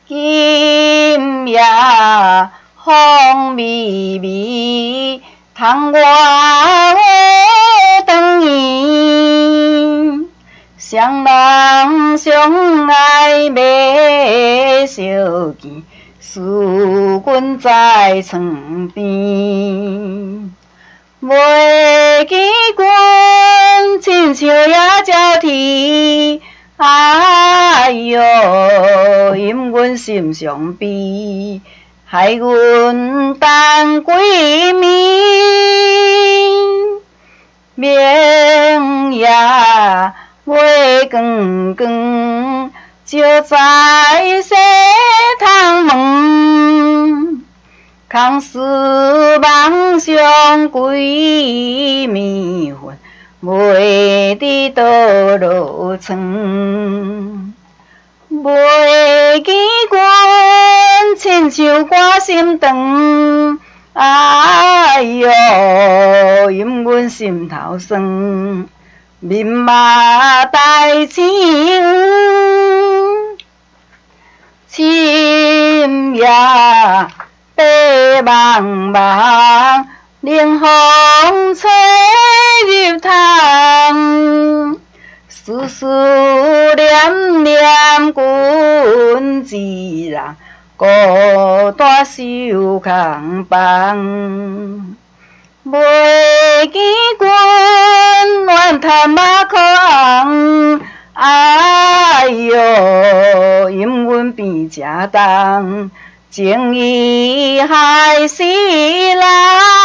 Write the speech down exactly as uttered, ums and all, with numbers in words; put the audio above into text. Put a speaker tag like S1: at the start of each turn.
S1: 今夜风微微，窗外雨长圆。双人相爱袂相见，思君在床边。袂记君亲像野鸟啼，哎哟，引阮心伤悲，害阮等几暝。明夜月光光，照在西窗门。空思梦想几暝魂，袂知倒落床。袂记君亲像歌心肠，哎哟，引阮心头酸。面目带青黄，深夜白茫茫，冷风吹入窗。思思念念君一人，孤单守空房。袂记君怨叹马可红，哎哟，引阮病正重，情义害死人。